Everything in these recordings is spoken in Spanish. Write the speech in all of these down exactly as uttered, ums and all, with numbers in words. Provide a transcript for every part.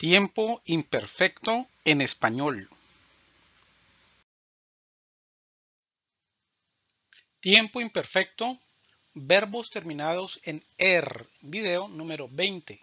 Tiempo imperfecto en español. Tiempo imperfecto, verbos terminados en er, video número veinte.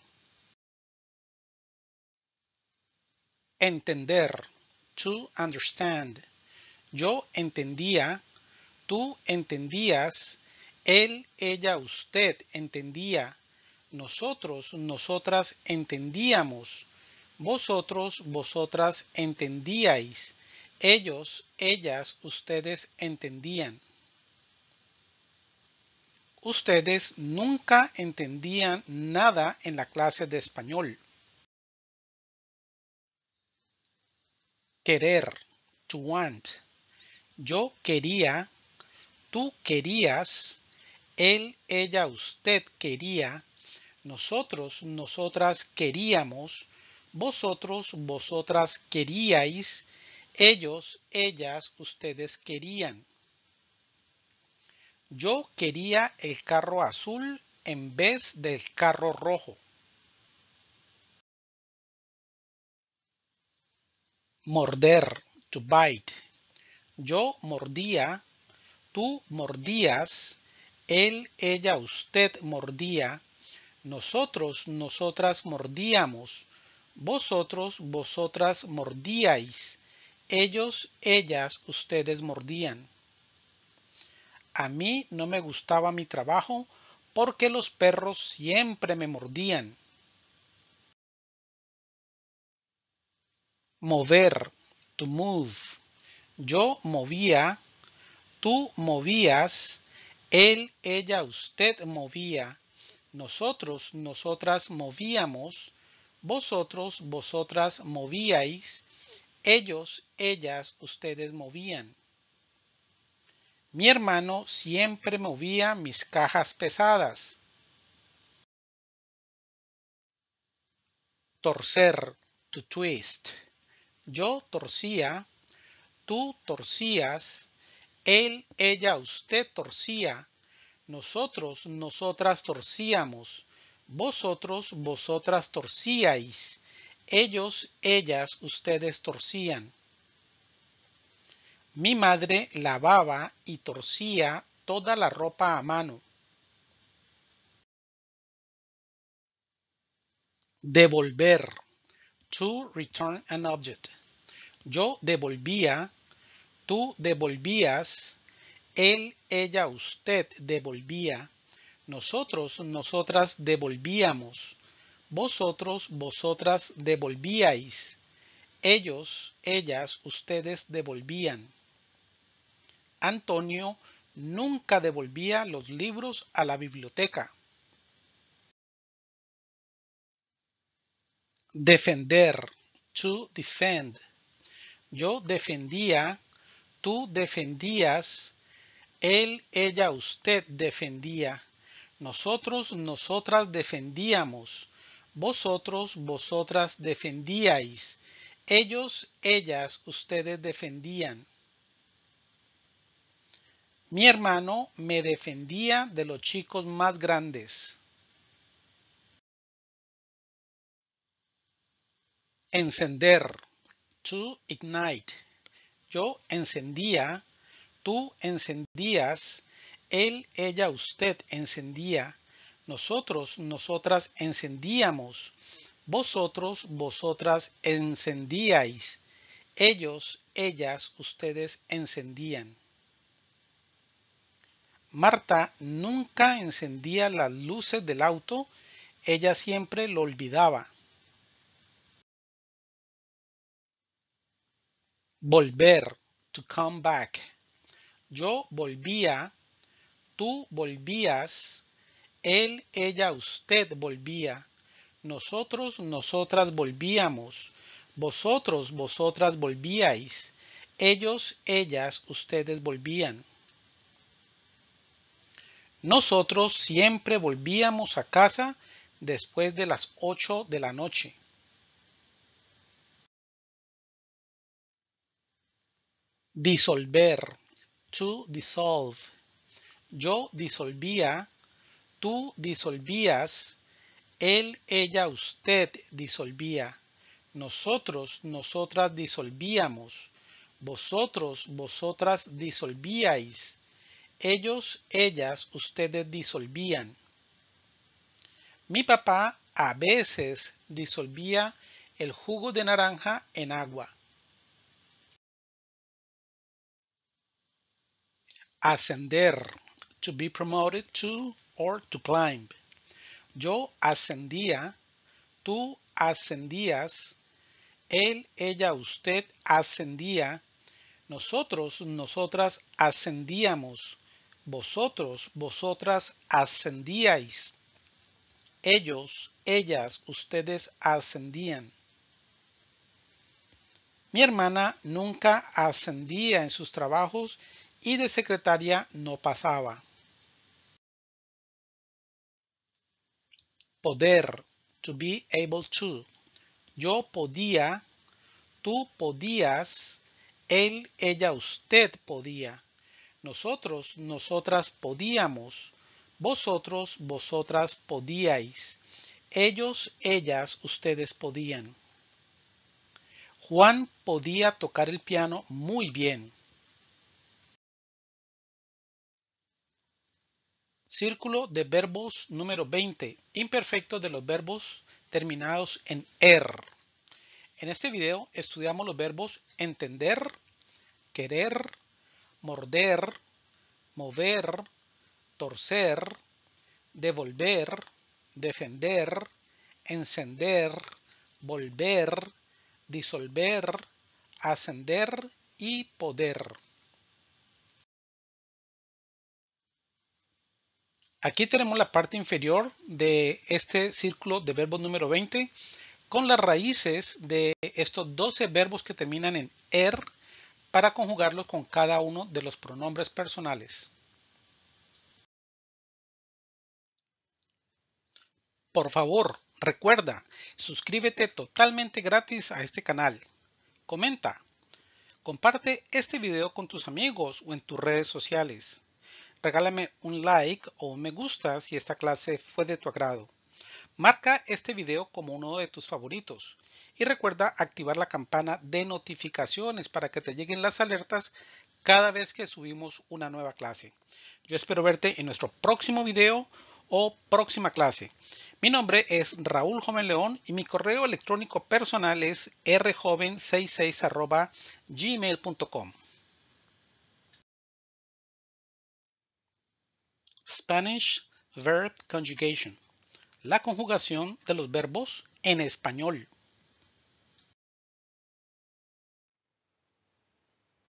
Entender, to understand. Yo entendía, tú entendías, él, ella, usted entendía, nosotros, nosotras entendíamos, vosotros, vosotras entendíais, ellos, ellas, ustedes entendían. Ustedes nunca entendían nada en la clase de español. Querer, to want. Yo quería, tú querías, él, ella, usted quería, nosotros, nosotras queríamos, vosotros, vosotras queríais, ellos, ellas, ustedes querían. Yo quería el carro azul en vez del carro rojo. Morder, to bite. Yo mordía, tú mordías, él, ella, usted mordía, nosotros, nosotras mordíamos, vosotros, vosotras mordíais, ellos, ellas, ustedes mordían. A mí no me gustaba mi trabajo porque los perros siempre me mordían. Mover, to move. Yo movía, tú movías, él, ella, usted movía, nosotros, nosotras movíamos, vosotros, vosotras movíais, ellos, ellas, ustedes movían. Mi hermano siempre movía mis cajas pesadas. Torcer, to twist. Yo torcía, tú torcías, él, ella, usted torcía, nosotros, nosotras torcíamos, vosotros, vosotras torcíais, ellos, ellas, ustedes torcían. Mi madre lavaba y torcía toda la ropa a mano. Devolver, to return an object. Yo devolvía, tú devolvías, él, ella, usted devolvía, nosotros, nosotras devolvíamos, vosotros, vosotras devolvíais, ellos, ellas, ustedes devolvían. Antonio nunca devolvía los libros a la biblioteca. Defender, to defend. Yo defendía, tú defendías, él, ella, usted defendía, nosotros, nosotras defendíamos, vosotros, vosotras defendíais, ellos, ellas, ustedes defendían. Mi hermano me defendía de los chicos más grandes. Encender, to ignite. Yo encendía, tú encendías, él, ella, usted encendía, nosotros, nosotras encendíamos, vosotros, vosotras encendíais, ellos, ellas, ustedes encendían. Marta nunca encendía las luces del auto, ella siempre lo olvidaba. Volver, to come back. Yo volvía, tú volvías, él, ella, usted volvía, nosotros, nosotras volvíamos, vosotros, vosotras volvíais, ellos, ellas, ustedes volvían. Nosotros siempre volvíamos a casa después de las ocho de la noche. Disolver, to dissolve. Yo disolvía, tú disolvías, él, ella, usted disolvía, nosotros, nosotras disolvíamos, vosotros, vosotras disolvíais, ellos, ellas, ustedes disolvían. Mi papá a veces disolvía el jugo de naranja en agua. Ascender, to be promoted to or to climb. Yo ascendía, tú ascendías, él, ella, usted ascendía, nosotros, nosotras ascendíamos, vosotros, vosotras ascendíais, ellos, ellas, ustedes ascendían. Mi hermana nunca ascendía en sus trabajos y de secretaria no pasaba. Poder, to be able to. Yo podía, tú podías, él, ella, usted podía. Nosotros, nosotras podíamos. Vosotros, vosotras podíais. Ellos, ellas, ustedes podían. Juan podía tocar el piano muy bien. Círculo de verbos número veinte. Imperfectos de los verbos terminados en er. En este video estudiamos los verbos entender, querer, morder, mover, torcer, devolver, defender, encender, volver, disolver, ascender y poder. Aquí tenemos la parte inferior de este círculo de verbos número veinte con las raíces de estos doce verbos que terminan en er para conjugarlos con cada uno de los pronombres personales. Por favor, recuerda, suscríbete totalmente gratis a este canal. Comenta, comparte este video con tus amigos o en tus redes sociales. Regálame un like o un me gusta si esta clase fue de tu agrado. Marca este video como uno de tus favoritos y recuerda activar la campana de notificaciones para que te lleguen las alertas cada vez que subimos una nueva clase. Yo espero verte en nuestro próximo video o próxima clase. Mi nombre es Raúl Joven León y mi correo electrónico personal es r joven sesenta y seis arroba gmail punto com. Spanish Verb Conjugation. La conjugación de los verbos en español.